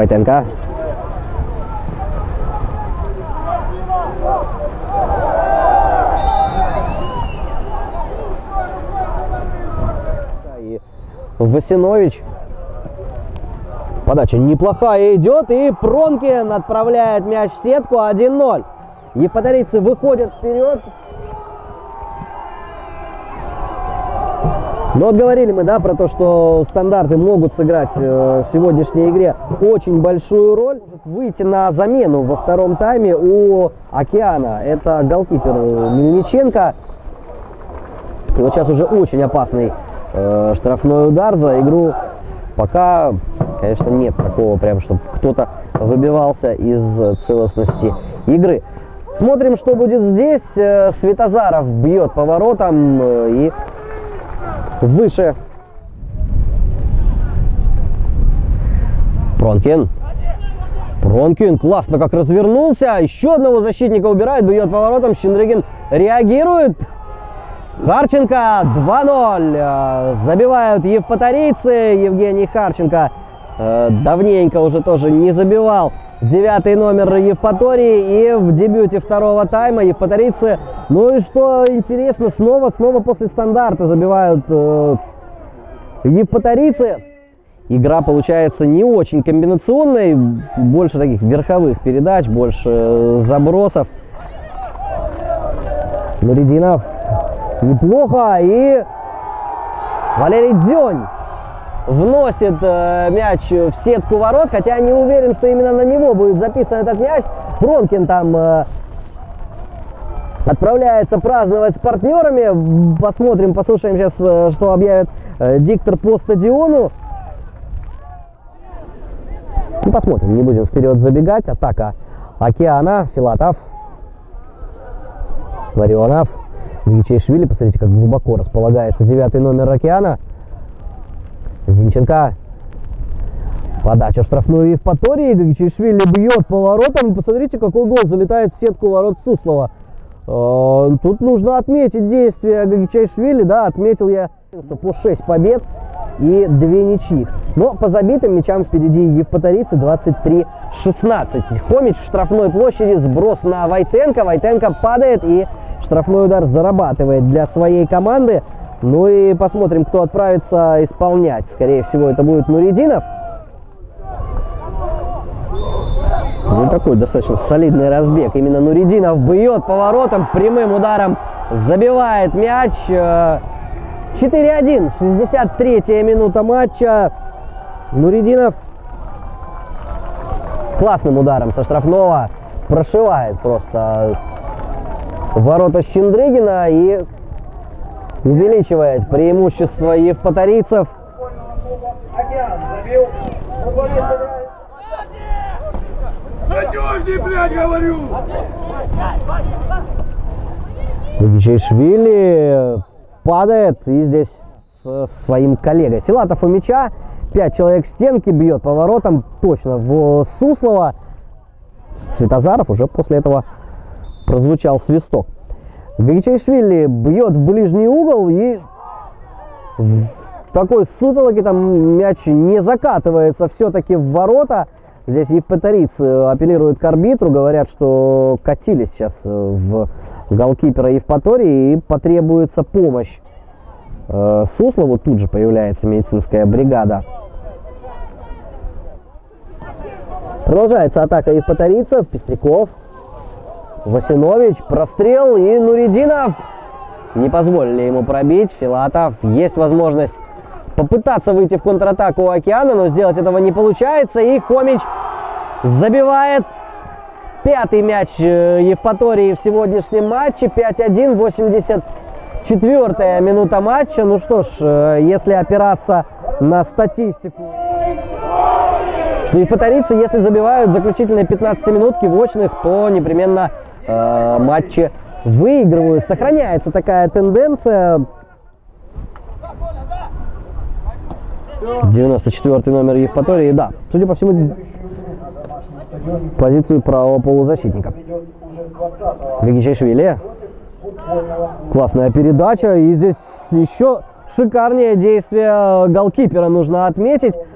Войтенко. Васинович. Подача неплохая идет, и Пронкин отправляет мяч в сетку. 1-0. Евпаторийцы выходят вперед. Но вот говорили мы, да, про то, что стандарты могут сыграть в сегодняшней игре очень большую роль. Выйти на замену во втором тайме у Океана. Это голкипер Мельниченко. И вот сейчас уже очень опасный штрафной удар за игру. Пока, конечно, нет такого прям, чтобы кто-то выбивался из целостности игры. Смотрим, что будет здесь. Светозаров бьет по воротам и выше. Пронкин. Пронкин классно как развернулся. Еще одного защитника убирает, бьет по воротам. Щендрыгин реагирует. Харченко 2-0. Забивают евпаторийцы. Евгений Харченко давненько уже тоже не забивал. 9-й номер Евпатории. И в дебюте второго тайма евпаторийцы, ну и что интересно, снова после стандарта забивают евпаторийцы. Игра получается не очень комбинационной. Больше таких верховых передач, больше забросов. Нуридинов. Неплохо. И Валерий Дзёнь вносит мяч в сетку ворот. Хотя не уверен, что именно на него будет записан этот мяч. Пронкин там отправляется праздновать с партнерами. Посмотрим, послушаем сейчас, что объявит диктор по стадиону. И посмотрим, не будем вперед забегать. Атака Океана. Филатов. Ларионов. Гичейшвили. Посмотрите, как глубоко располагается 9-й номер Океана. Зинченко. Подача в штрафную Евпатории. Гичейшвили бьет по воротам. Посмотрите, какой гол залетает в сетку ворот Суслова. Тут нужно отметить действия Гичейшвили. Да, отметил я по 6 побед и 2 ничьих. Но по забитым мячам впереди евпаторийцы 23-16. Хомич в штрафной площади. Сброс на Войтенко. Войтенко падает и штрафной удар зарабатывает для своей команды. Ну и посмотрим, кто отправится исполнять. Скорее всего, это будет Нуридинов. Ну, такой достаточно солидный разбег. Именно Нуридинов бьет по воротам, прямым ударом забивает мяч. 4-1, 63-я минута матча. Нуридинов классным ударом со штрафного прошивает просто ворота Щендрыгина и увеличивает преимущество евпаторийцев. Надежней, блядь, говорю! Гичейшвили падает и здесь со своим коллегой. Филатов у мяча. 5 человек в стенке, бьет по воротам точно в Суслова. Светозаров уже после этого прозвучал свисток. Гичейшвили бьет в ближний угол и в такой сутолоке там мяч не закатывается все-таки в ворота. Здесь евпаторийцы апеллируют к арбитру, говорят, что катили сейчас в голкипера Евпатории и потребуется помощь Суслову. Тут же появляется медицинская бригада. Продолжается атака евпаторийцев. Пестряков. Васинович. Прострел. И Нуридинов. Не позволили ему пробить. Филатов. Есть возможность попытаться выйти в контратаку у Океана, но сделать этого не получается. И Хомич забивает 5-й мяч Евпатории в сегодняшнем матче. 5-1, 84-я минута матча. Ну что ж, если опираться на статистику, что евпаторийцы, если забивают заключительные 15 минутки в очных, то непременно матчи выигрывают. Сохраняется такая тенденция. 94-й номер Евпатории, да, судя по всему, позицию правого полузащитника. Гичейшвили. Классная передача. И здесь еще шикарнее действие голкипера нужно отметить.